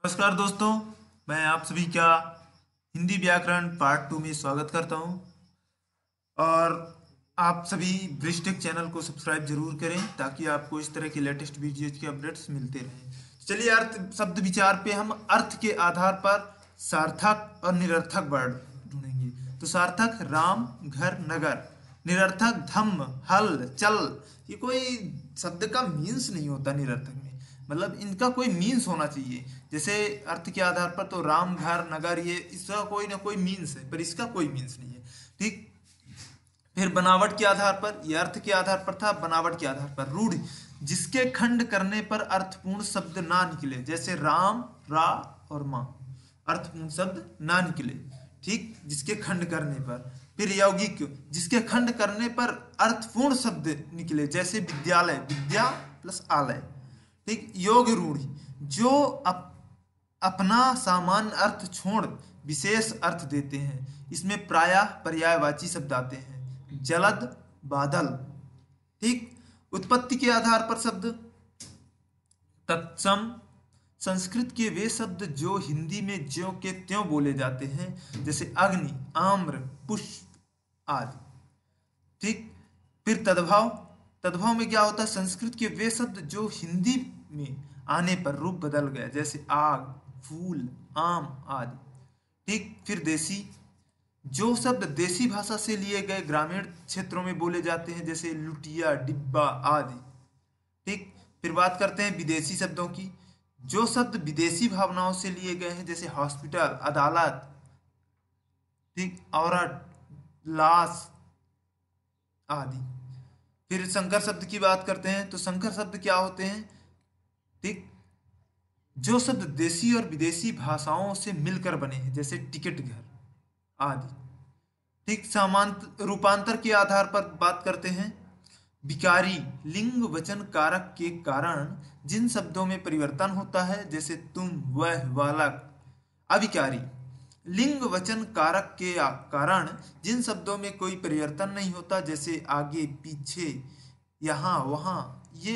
नमस्कार दोस्तों, मैं आप सभी का हिंदी व्याकरण पार्ट 2 में स्वागत करता हूं। और आप सभी ब्रिजटेक चैनल को सब्सक्राइब जरूर करें ताकि आपको इस तरह के लेटेस्ट वीडियोज के अपडेट्स मिलते रहें। चलिए, अर्थ शब्द विचार पे हम अर्थ के आधार पर सार्थक और निरर्थक वर्ड ढूंढेंगे। तो सार्थक राम, घर, नगर। निरर्थक धम्म, हल, चल। ये कोई शब्द का मीन्स नहीं होता निरर्थक में, मतलब इनका कोई मीन्स होना चाहिए। जैसे अर्थ के आधार पर तो राम, घर, नगर, ये इसका कोई ना कोई मीन्स है, पर इसका कोई मीन्स नहीं है। ठीक। फिर बनावट के आधार पर, यह अर्थ के आधार पर था, बनावट के आधार पर रूढ़, जिसके खंड करने पर अर्थपूर्ण शब्द ना निकले। जैसे राम, रा और माँ, अर्थपूर्ण शब्द ना निकले। ठीक, जिसके खंड करने पर। फिर यौगिक, जिसके खंड करने पर अर्थपूर्ण शब्द निकले। जैसे विद्यालय, विद्या प्लस आलय। ठीक। योग रूढ़ी, जो अपना सामान्य अर्थ छोड़ विशेष अर्थ देते हैं। इसमें प्रायः पर्यायवाची शब्द आते हैं। जलद, बादल। ठीक। उत्पत्ति के आधार पर शब्द तत्सम, संस्कृत के वे शब्द जो हिंदी में ज्यों के त्यों बोले जाते हैं, जैसे अग्नि, आम्र, पुष्प आदि। ठीक। फिर तद्भव, तद्भव में क्या होता है? संस्कृत के वे शब्द जो हिंदी में आने पर रूप बदल गए, जैसे आग, फूल, आम आदि। ठीक। फिर देसी, जो शब्द देसी भाषा से लिए गए ग्रामीण क्षेत्रों में बोले जाते हैं, जैसे लुटिया, डिब्बा आदि। ठीक। फिर बात करते हैं विदेशी शब्दों की, जो शब्द विदेशी भावनाओं से लिए गए हैं, जैसे हॉस्पिटल, अदालत। ठीक। औरत, लाश आदि। फिर संकर शब्द की बात करते हैं, तो संकर शब्द क्या होते हैं? ठीक, जो शब्द देशी और विदेशी भाषाओं से मिलकर बने हैं, जैसे टिकट घर आदि। ठीक। सामान्य रूपांतर के आधार पर बात करते हैं। विकारी, लिंग वचन कारक के कारण जिन शब्दों में परिवर्तन होता है, जैसे तुम, वह, बालक। अविकारी, लिंग वचन कारक के कारण जिन शब्दों में कोई परिवर्तन नहीं होता, जैसे आगे, पीछे, यहाँ, वहाँ। ये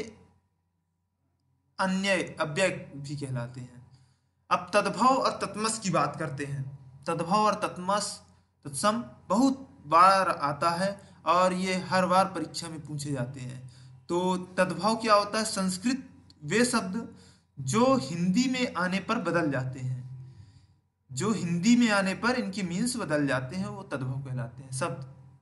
अन्य अव्यय भी कहलाते हैं। अब तद्भव और तत्मस की बात करते हैं। तद्भव और तत्मस, तत्सम बहुत बार आता है और ये हर बार परीक्षा में पूछे जाते हैं। तो तद्भव क्या होता है? संस्कृत वे शब्द जो हिंदी में आने पर बदल जाते हैं, जो हिंदी में आने पर इनकी मीन्स बदल जाते हैं, वो तद्भव कहलाते हैं शब्द।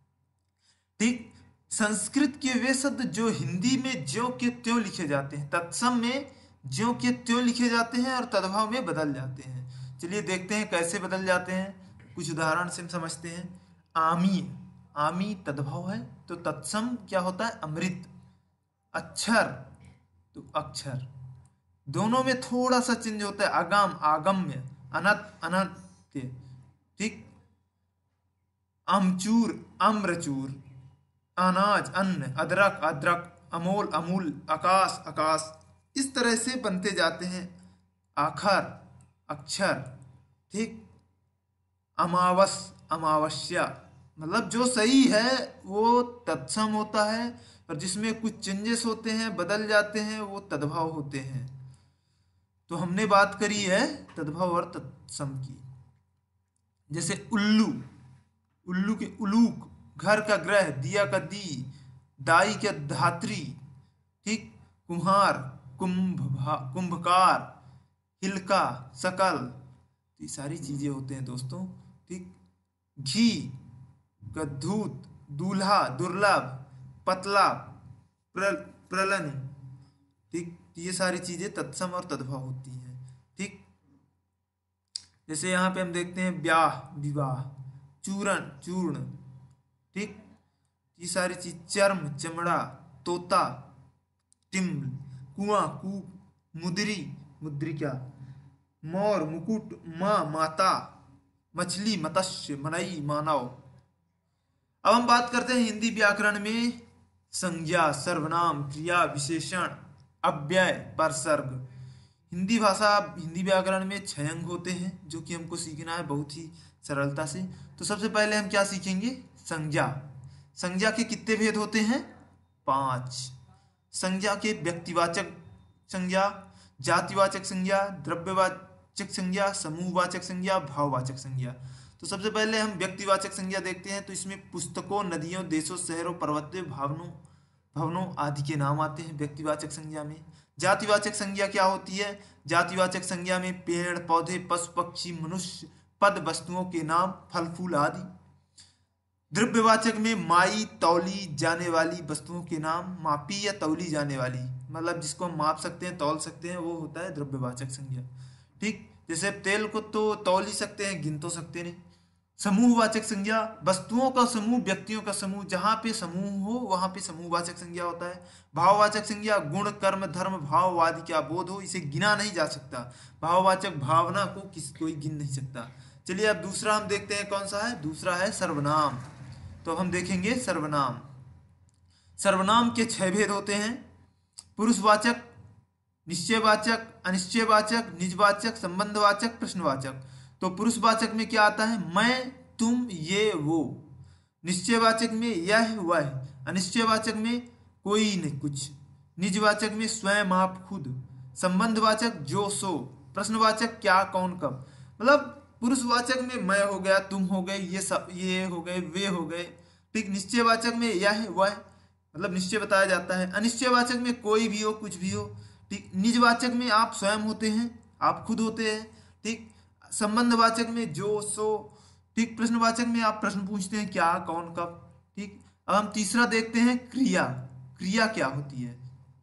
ठीक। संस्कृत के वे शब्द जो हिंदी में ज्यों के त्यों लिखे जाते हैं, तत्सम में ज्यों के त्यों लिखे जाते हैं और तद्भव में बदल जाते हैं। चलिए देखते हैं कैसे बदल जाते हैं, कुछ उदाहरण से हम समझते हैं। आमी, आमी तद्भव है, तो तत्सम क्या होता है? अमृत। अक्षर, तो अक्षर। दोनों में थोड़ा सा चेंज होता है। आगाम, आगम्य। अनत, अनंत्य। ठीक। अमचूर, अम्रचूर। अनाज, अन्न। अदरक, अदरक। अमोल, अमूल। आकाश, आकाश। इस तरह से बनते जाते हैं। आखर, अक्षर। ठीक। अमावस, अमावस्या। मतलब जो सही है वो तत्सम होता है, और जिसमें कुछ चेंजेस होते हैं, बदल जाते हैं, वो तद्भव होते हैं। तो हमने बात करी है तद्भव और तत्सम की। जैसे उल्लू, उल्लू के उलूक, घर का ग्रह, दिया का दी, दाई का धात्री। ठीक। कुम्हार, कुंभकार, हिलका, सकल। तो ये सारी चीजें होते हैं दोस्तों। ठीक। घी का धूत, दूल्हा, दुर्लभ, पतला, प्रलन। ठीक। ये सारी चीजें तत्सम और तद्भव होती हैं। ठीक। जैसे यहाँ पे हम देखते हैं ब्याह, विवाह, चूरण, चूर्ण। ठीक। ये सारी चीज, चर्म, चमड़ा, तोता, टिम्ब, कुआं, कूप, मुदरी, मुद्रिका, मोर, मुकुट, माँ, माता, मछली, मत्स्य, मनई, मानव। अब हम बात करते हैं हिंदी व्याकरण में संज्ञा, सर्वनाम, क्रिया, विशेषण, अव्यय, परसर्ग। हिंदी भाषा, हिंदी व्याकरण में 6 अंग होते हैं जो कि हमको सीखना है बहुत ही सरलता से। तो सबसे पहले हम क्या सीखेंगे? संज्ञा। संज्ञा के कितने भेद होते हैं? 5। संज्ञा के व्यक्तिवाचक संज्ञा, जातिवाचक संज्ञा, द्रव्यवाचक व्यक्तिवाचक संज्ञा, समूहवाचक संज्ञा, भाववाचक संज्ञा। तो सबसे पहले हम व्यक्तिवाचक संज्ञा देखते हैं। तो इसमें पुस्तकों, नदियों, देशों, शहरों, पर्वतों, भवनों भवनों आदि के नाम आते हैं व्यक्तिवाचक संज्ञा में। जातिवाचक संज्ञा क्या होती है? जातिवाचक संज्ञा में पेड़ पौधे, पशु पक्षी, मनुष्य, पद, वस्तुओं के नाम, फल फूल आदि। द्रव्यवाचक में माई, तौली जाने वाली वस्तुओं के नाम, मापी या तौली जाने वाली, मतलब जिसको हम माप सकते हैं, तौल सकते हैं, वो होता है द्रव्यवाचक संज्ञा। ठीक, जैसे तेल को तो तौल ही सकते हैं, गिन तो सकते नहीं। समूहवाचक संज्ञा, वस्तुओं का समूह, व्यक्तियों का समूह, जहां पे समूह हो वहां पे समूहवाचक संज्ञा होता है। भाववाचक संज्ञा, गुण, कर्म, धर्म, भाव आदि का बोध हो, इसे गिना नहीं जा सकता। भाववाचक भावना को कोई गिन नहीं सकता। चलिए अब दूसरा हम देखते हैं, कौन सा है? दूसरा है सर्वनाम। तो हम देखेंगे सर्वनाम। सर्वनाम के 6 भेद होते हैं: पुरुषवाचक, निश्चयवाचक, अनिश्चयवाचक, निजवाचक, संबंधवाचक, प्रश्नवाचक। तो पुरुषवाचक में क्या आता है? मैं, तुम, ये, वो। निश्चयवाचक में यह, वह। अनिश्चयवाचक में कोई नहीं, कुछ। निजवाचक में स्वयं, आप, खुद। संबंधवाचक जो, सो। प्रश्नवाचक क्या, कौन, कब। मतलब पुरुषवाचक में मैं हो गया, तुम हो गए, ये सब, ये हो गए, वे हो गए। ठीक, निश्चयवाचक में यह, वह, मतलब निश्चय बताया जाता है। अनिश्चयवाचक में कोई भी हो, कुछ भी हो। ठीक, निजवाचक में आप स्वयं होते हैं, आप खुद होते हैं। ठीक, संबंधवाचक में जो, सो। ठीक, प्रश्नवाचक में आप प्रश्न पूछते हैं, क्या, कौन, कब। ठीक, अब हम तीसरा देखते हैं, क्रिया। क्रिया क्या होती है?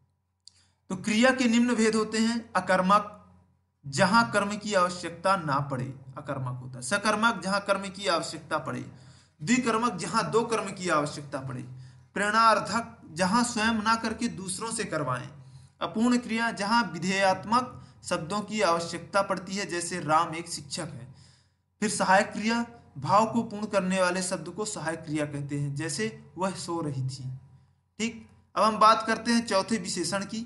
तो क्रिया के निम्न भेद होते हैं: अकर्मक, जहां कर्म की आवश्यकता ना पड़े, अकर्मक होता है। सकर्मक, जहां कर्म की आवश्यकता पड़े। द्विकर्मक, जहां दो कर्म की आवश्यकता पड़े। प्रेरणार्थक, जहां स्वयं ना करके दूसरों से करवाएं। अपूर्ण क्रिया, जहां विधेयात्मक शब्दों की आवश्यकता पड़ती है, जैसे राम एक शिक्षक है। फिर सहायक क्रिया, भाव को पूर्ण करने वाले शब्द को सहायक क्रिया कहते हैं, जैसे वह सो रही थी। ठीक, अब हम बात करते हैं चौथे विशेषण की।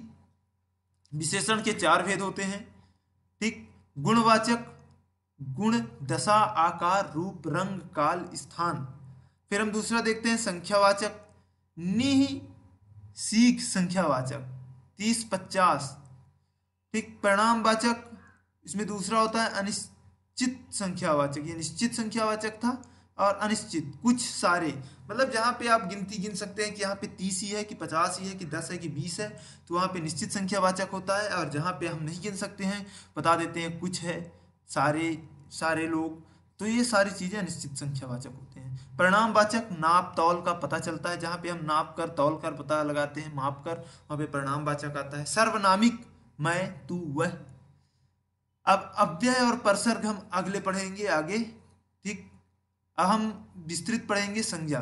विशेषण के 4 भेद होते हैं। ठीक, गुणवाचक, गुण, दशा, आकार, रूप, रंग, काल, स्थान। फिर हम दूसरा देखते हैं संख्यावाचक, निह, सीख, संख्यावाचक 30, 50। ठीक, परिणामवाचक, इसमें दूसरा होता है अनिश्चित संख्यावाचक, ये निश्चित संख्यावाचक था। और अनिश्चित, कुछ, सारे, मतलब जहाँ पे आप गिनती गिन सकते हैं कि यहाँ पे 30 ही है कि 50 ही है कि 10 है कि 20 है, तो वहाँ पे निश्चित संख्यावाचक होता है। और जहाँ पे हम नहीं गिन सकते हैं, बता देते हैं कुछ है, सारे, सारे लोग, तो ये सारी चीजें अनिश्चित संख्यावाचक होते हैं। परिणामवाचक, नाप तौल का पता चलता है, जहाँ पे हम नाप कर, तौल कर पता लगाते हैं, माप कर, वहाँ पे परिणामवाचक आता है। सर्वनामिक, मैं, तू, वह। अब अव्यय और परसर्ग हम अगले पढ़ेंगे आगे। ठीक, अब हम विस्तृत पढ़ेंगे संज्ञा।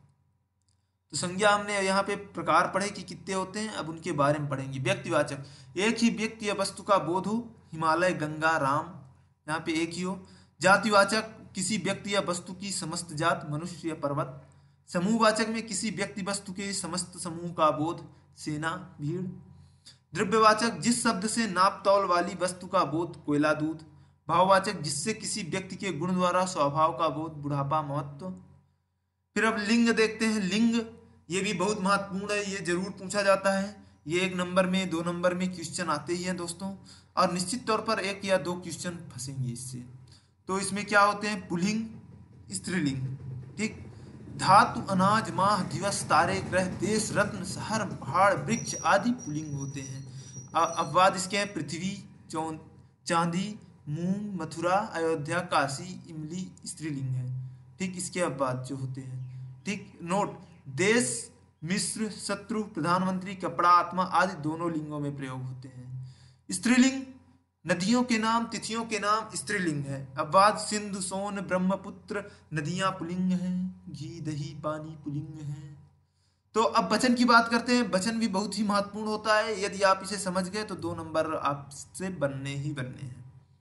तो संज्ञा हमने यहाँ पे प्रकार पढ़े कि कितने होते हैं, अब उनके बारे में पढ़ेंगे। व्यक्तिवाचक, एक ही व्यक्ति या वस्तु का बोध हो, हिमालय, गंगा, राम, यहाँ पे एक ही हो। जातिवाचक, किसी व्यक्ति या वस्तु की समस्त जात, मनुष्य या पर्वत। समूहवाचक में किसी व्यक्ति वस्तु के समस्त समूह का बोध, सेना, भीड़। द्रव्यवाचक, जिस शब्द से नाप तौल वाली वस्तु का बोध, कोयला, दूध। भाववाचक, जिससे किसी व्यक्ति के गुण द्वारा स्वभाव का बोध, बुढ़ापा, महत्व। फिर अब लिंग देखते हैं। लिंग ये भी बहुत महत्वपूर्ण है, ये जरूर पूछा जाता है। ये 1 नंबर में, 2 नंबर में क्वेश्चन आते ही हैं दोस्तों, और निश्चित तौर पर 1 या 2 क्वेश्चन फंसेंगे इससे। तो इसमें क्या होते हैं? पुल्लिंग, स्त्रीलिंग। ठीक, धातु, अनाज, माह, दिवस, तारे, ग्रह, देश, रत्न, शहर, पहाड़, वृक्ष आदि पुल्लिंग होते हैं। अपवाद इसके हैं: पृथ्वी, चांदी, मूंग, मथुरा, अयोध्या, काशी, इमली, स्त्रीलिंग है। ठीक, इसके अपवाद जो होते हैं। ठीक, नोट, देश, मिस्र, शत्रु, प्रधानमंत्री, कपड़ा, आत्मा आदि दोनों लिंगों में प्रयोग होते हैं। स्त्रीलिंग, नदियों के नाम, तिथियों के नाम, स्त्रीलिंग है। अपवाद, सिंधु, सोन, ब्रह्मपुत्र, नदियां पुल्लिंग हैं। घी, दही, पानी पुल्लिंग है। तो अब वचन की बात करते हैं। वचन भी बहुत ही महत्वपूर्ण होता है, यदि आप इसे समझ गए तो 2 नंबर आपसे बनने ही बनने हैं।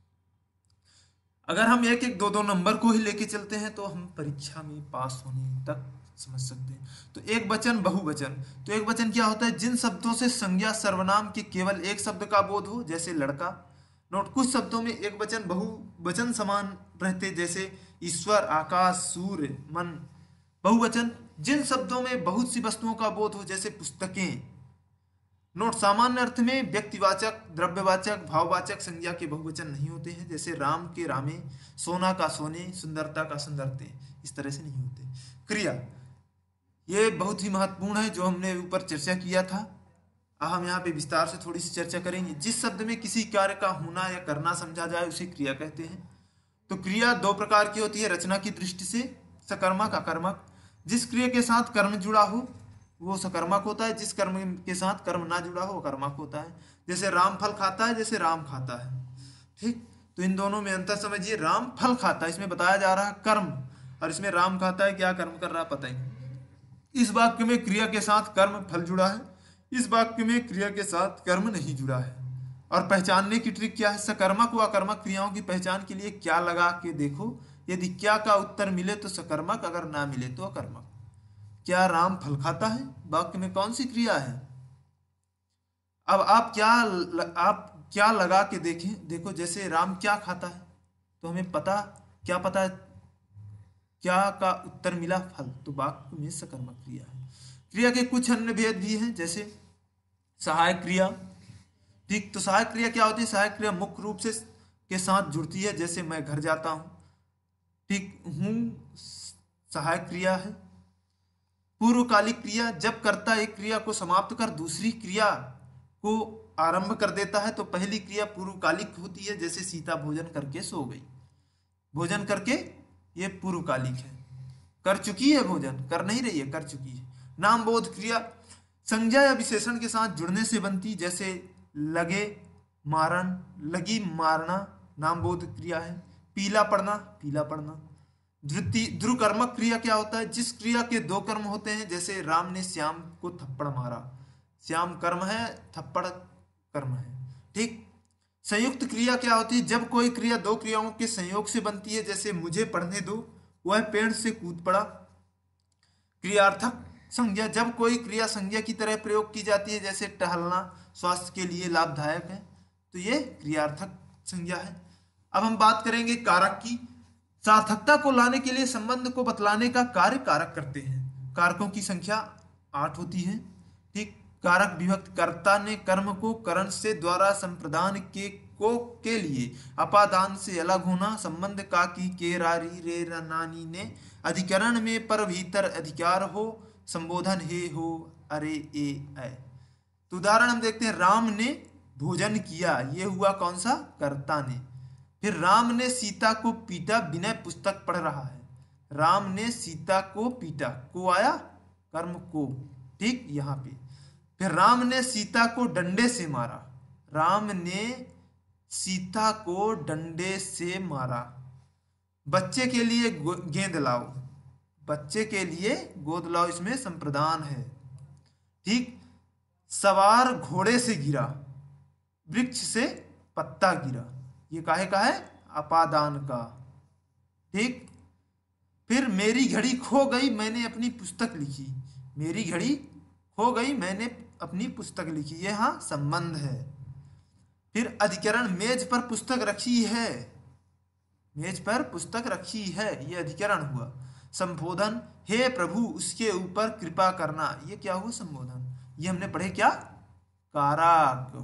अगर हम 1-1, 2-2 नंबर को ही लेके चलते हैं तो हम परीक्षा में पास होने तक समझ सकते हैं। तो एक वचन, बहुवचन। तो एक वचन क्या होता है? जिन शब्दों से संज्ञा सर्वनाम के केवल एक शब्द का बोध हो, जैसे लड़का। नोट, कुछ शब्दों में एक वचन बहुवचन समान रहते, जैसे ईश्वर, आकाश, सूर्य, मन। बहुवचन, जिन शब्दों में बहुत सी वस्तुओं का बोध हो, जैसे पुस्तकें, नोट, सामान्य अर्थ में व्यक्तिवाचक, द्रव्यवाचक, भाववाचक संज्ञा के बहुवचन नहीं होते हैं। जैसे राम के रामे, सोना का सोने, सुंदरता का सुंदरते, इस तरह से नहीं होते। क्रिया, ये बहुत ही महत्वपूर्ण है, जो हमने ऊपर चर्चा किया था। हम यहाँ पे विस्तार से थोड़ी सी चर्चा करेंगे। जिस शब्द में किसी कार्य का होना या करना समझा जाए उसे क्रिया कहते हैं। तो क्रिया दो प्रकार की होती है रचना की दृष्टि से, सकर्मक, अकर्मक। जिस क्रिया के साथ कर्म जुड़ा हो वो सकर्मक होता है, जिस कर्म के साथ कर्म ना जुड़ा हो अकर्मक होता है। जैसे राम फल खाता है, जैसे राम खाता है। ठीक, तो इन दोनों में अंतर समझिए। राम फल खाता है, इसमें बताया जा रहा है कर्म, और इसमें राम खाता है, क्या कर्म कर रहा है पता ही नहीं। इस वाक्य में क्रिया के साथ कर्म फल जुड़ा है, इस वाक्य में क्रिया के साथ कर्म नहीं जुड़ा है। और पहचानने की ट्रिक क्या है? सकर्मक व अकर्मक क्रियाओं की पहचान के लिए क्या लगा के देखो। यदि क्या का उत्तर मिले तो सकर्मक, अगर ना मिले तो अकर्मक। क्या राम फल खाता है, वाक्य में कौन सी क्रिया है? अब आप क्या लगा के देखें। देखो, जैसे राम क्या खाता है तो हमें पता, क्या पता है, क्या का उत्तर मिला फल, तो वाक्य में सकर्मक क्रिया है। क्रिया के कुछ अन्य भेद भी हैं, जैसे सहायक क्रिया। ठीक, तो सहायक क्रिया क्या होती है? सहायक क्रिया मुख्य रूप से के साथ जुड़ती है, जैसे मैं घर जाता हूं, ठीक हूं, सहायक क्रिया है। पूर्वकालिक क्रिया, जब कर्ता एक क्रिया को समाप्त कर दूसरी क्रिया को आरंभ कर देता है तो पहली क्रिया पूर्वकालिक होती है। जैसे सीता भोजन करके सो गई, भोजन करके, ये पूर्वकालिक है, कर चुकी है भोजन, कर नहीं रही है, कर चुकी है। नाम बोध क्रिया, संज्ञा या विशेषण के साथ जुड़ने से बनती, जैसे लगे, मारन, लगी, मारना, नाम बोध क्रिया है। पीला पड़ना, पीला पड़ना। ध्रुकर्मक क्रिया क्या होता है? जिस क्रिया के दो कर्म होते हैं, जैसे राम ने श्याम को थप्पड़ मारा, श्याम कर्म है, थप्पड़ कर्म है। ठीक, संयुक्त क्रिया क्या होती है? जब कोई क्रिया दो क्रियाओं के संयोग से बनती है, जैसे मुझे पढ़ने दो, वह पेड़ से कूद पड़ा। क्रियार्थक संज्ञा, जब कोई क्रिया संज्ञा की तरह प्रयोग की जाती है, जैसे टहलना स्वास्थ्य के लिए लाभदायक है, तो ये क्रियार्थक संज्ञा है। अब हम बात करेंगे कारक की। सार्थकता को लाने के लिए संबंध को बतलाने का कार्य कारक करते हैं। कारकों की संख्या 8 होती है। ठीक, कारक विभक्त, कर्ता ने कर्म को करण से द्वारा संप्रदान के लिए अपादान से अलग होना। संबंध का की, के, रारी, रे, नानी ने अधिकरण में पर भीतर अधिकार हो, संबोधन हे, हो, अरे, ए। तो उदाहरण हम देखते हैं, राम ने भोजन किया, ये हुआ कौन सा? कर्ता ने। फिर राम ने सीता को पीटा, विनय पुस्तक पढ़ रहा है। राम ने सीता को पीटा, को आया कर्म को, ठीक, यहां पे। फिर राम ने सीता को डंडे से मारा, राम ने सीता को डंडे से मारा। बच्चे के लिए गेंद लाओ, बच्चे के लिए गोद लाओ, इसमें संप्रदान है। ठीक, सवार घोड़े से गिरा, वृक्ष से पत्ता गिरा, ये काहे का है? अपादान का। ठीक, फिर मेरी घड़ी खो गई, मैंने अपनी पुस्तक लिखी, मेरी घड़ी खो गई, मैंने अपनी पुस्तक लिखी, ये हाँ संबंध है। फिर अधिकरण, मेज पर पुस्तक रखी है, मेज पर पुस्तक रखी है, ये अधिकरण हुआ। संबोधन, हे प्रभु उसके ऊपर कृपा करना, ये क्या हुआ? संबोधन। ये हमने पढ़े क्या? कारक।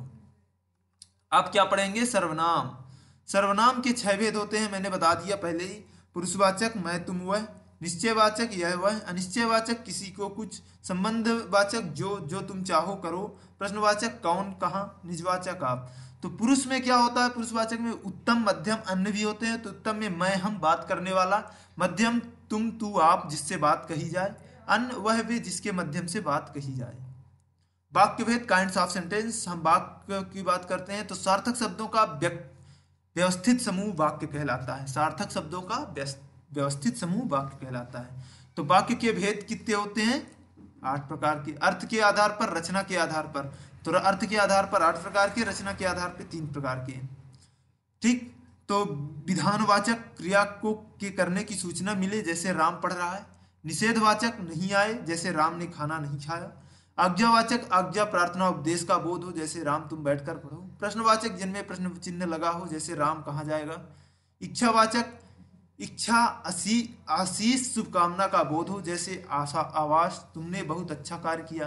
अब क्या पढ़ेंगे? सर्वनाम। सर्वनाम के 6 भेद होते हैं, मैंने बता दिया पहले ही। पुरुषवाचक मैं तुम वह, निश्चयवाचक यह वह, अनिश्चयवाचक किसी को कुछ, संबंधवाचक जो तुम चाहो करो, प्रश्नवाचक कौन कहाँ, निजवाचक आप। तो पुरुष में क्या होता है? पुरुषवाचक में उत्तम, मध्यम, अन्य भी होते हैं। तो उत्तम में मैं, हम, बात करने वाला। मध्यम तुम, तू, आप, जिससे बात कही जाए। अन्य वह भी जिसके मध्यम से बात कही जाए। वाक्य भेद, काइंड्स ऑफ सेंटेंस, हम वाक्य की बात करते हैं तो सार्थक शब्दों का व्यवस्थित समूह वाक्य कहलाता है। सार्थक शब्दों का व्यवस्थित समूह वाक्य कहलाता है। तो वाक्य के भेद कितने होते हैं? 8 प्रकार के। अर्थ के आधार पर, रचना के आधार पर। तो अर्थ के आधार पर 8 प्रकार के, रचना के आधार पर 3 प्रकार के। ठीक, तो विधानवाचक क्रिया को के करने की सूचना मिले, जैसे राम पढ़ रहा है। निषेधवाचक नहीं आए, जैसे राम ने खाना नहीं खाया। आज्ञावाचक, आज्ञा, प्रार्थना, उपदेश का बोध हो, जैसे राम तुम बैठकर पढ़ो। प्रश्नवाचक, जिनमें प्रश्न चिन्ह लगा हो, जैसे राम कहाँ जाएगा। इच्छावाचक, इच्छा, आशीष, शुभकामना का बोध हो, जैसे आशा, आवास, तुमने बहुत अच्छा कार्य किया।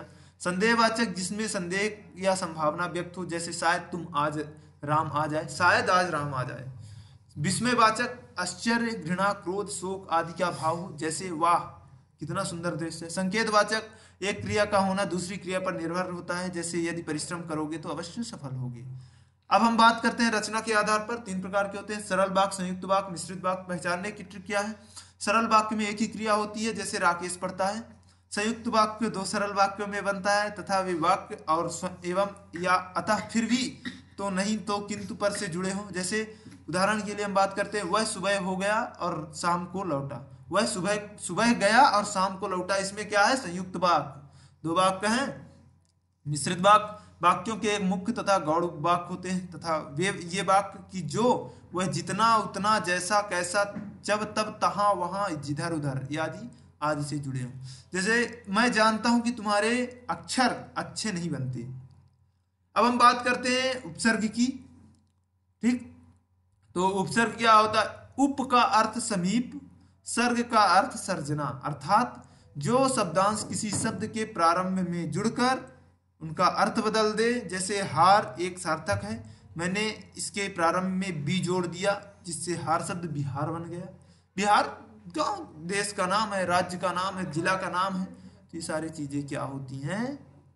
संदेहवाचक जिसमें संदेह या संभावना व्यक्त हो, जैसे शायद राम आ जाए, शायद आज राम आ जाए। विस्मयवाचक आश्चर्य, घृणा, क्रोध, शोक आदि का भाव हो, जैसे वाह कितना सुंदर दृश्य है। संकेतवाचक एक क्रिया का होना दूसरी क्रिया पर निर्भर होता है, जैसे यदि परिश्रम करोगे तो अवश्य सफल होगे। अब हम बात करते हैं रचना के आधार पर। 3 प्रकार के होते हैं, सरल वाक्य, संयुक्त वाक्य, मिश्रित वाक्य। पहचानने की ट्रिक क्या है? सरल वाक्य में एक ही क्रिया होती है, जैसे राकेश पढ़ता है। संयुक्त वाक्य 2 सरल वाक्यों में बनता है, तथा वे वाक्य और एवं या अतः, फिर भी, तो, नहीं, तो, किंतु पर से जुड़े हों। जैसे उदाहरण के लिए हम बात करते हैं, वह सुबह हो गया और शाम को लौटा। वह सुबह गया और शाम को लौटा, इसमें क्या है? संयुक्त वाक्य। 2 वाक्य हैं। मिश्रित वाक्य वाक्यों के एक मुख्य तथा गौड़ वाक्य होते हैं, तथा वे ये वाक्य की जो वह जितना उतना जैसा कैसा जब तब तहाँ वहाँ जिधर उधर आदि आदि से जुड़े हों। जैसे मैं जानता हूं कि तुम्हारे अक्षर अच्छे नहीं बनते। अब हम बात करते हैं उपसर्ग की। ठीक, तो उपसर्ग क्या होता है? उप का अर्थ समीप, सर्ग का अर्थ सर्जना, अर्थात जो शब्दांश किसी शब्द के प्रारंभ में जुड़कर उनका अर्थ बदल दे। जैसे हार एक सार्थक है, मैंने इसके प्रारंभ में बी जोड़ दिया, जिससे हार शब्द बिहार बन गया। बिहार गांव देश का नाम है, राज्य का नाम है, जिला का नाम है। तो ये सारी चीजें क्या होती हैं?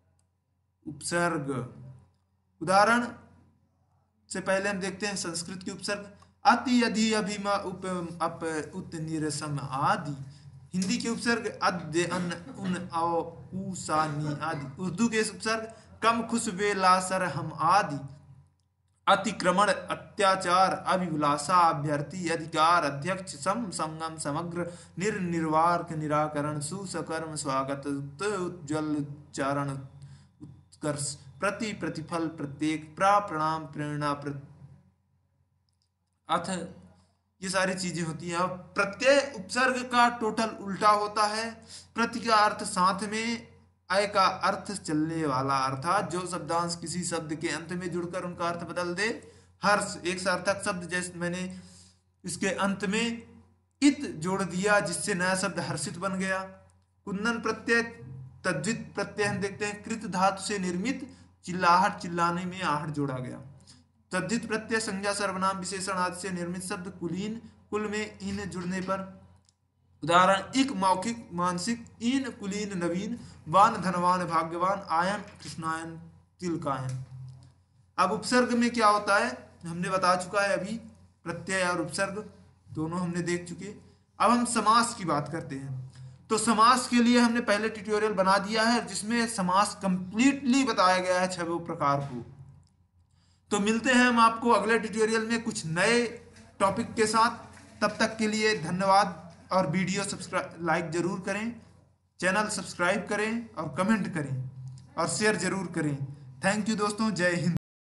उपसर्ग। उदाहरण से पहले हम देखते हैं संस्कृत की उपसर्ग। अति, अधि, अभिमा, उप, अप, उत, निरसम आदि। हिंदी के उपसर्ग अद्य, अन, उन, औ, उ, सा, नी आदि। उर्दू के उपसर्ग कम, खुश, वे, ला, सर, हम आदि। अतिक्रमण, अत्याचार, अभिलाषा, अभ्यर्थी, अधिकार, अध्यक्ष, सम, संगम, समग्र, निर्वाक, निराकरण, सुसकर्म, स्वागत, उज्ज्वल, उच्चारण, उत्कर्ष, प्रति, प्रतिफल, प्रत्येक, प्रणाम, प्रेरणा, अथ, ये सारी चीजें होती हैं। अब प्रत्यय उपसर्ग का टोटल उल्टा होता है। प्रति का अर्थ साथ में, अय का अर्थ चलने वाला, अर्थात जो शब्दांश किसी शब्द के अंत में जुड़कर उनका अर्थ बदल दे। हर्ष एक सार्थक शब्द, जैसे मैंने इसके अंत में इत जोड़ दिया, जिससे नया शब्द हर्षित बन गया। कुंदन प्रत्यय, तद्धित प्रत्यय हम देखते हैं, कृत धातु से निर्मित, चिल्लाहट, चिल्लाने में आहट जोड़ा गया। तद्धित प्रत्यय संज्ञा, सर्वनाम, विशेषण आदि से निर्मित शब्द। कुलीन, कुल में इन जुड़ने पर। उदाहरण, इक मौखिक, मानसिक, इन कुलीन, नवीन, वान धनवान, भाग्यवान, आयन कृष्णायन, तिलकायन। अब उपसर्ग में क्या होता है हमने बता चुका है अभी। प्रत्यय और उपसर्ग दोनों हमने देख चुके। अब हम समास की बात करते हैं। तो समास के लिए हमने पहले ट्यूटोरियल बना दिया है, जिसमें समास कंप्लीटली बताया गया है 6 प्रकार को। तो मिलते हैं हम आपको अगले ट्यूटोरियल में कुछ नए टॉपिक के साथ। तब तक के लिए धन्यवाद, और वीडियो लाइक जरूर करें, चैनल सब्सक्राइब करें, और कमेंट करें, और शेयर जरूर करें। थैंक यू दोस्तों, जय हिंद।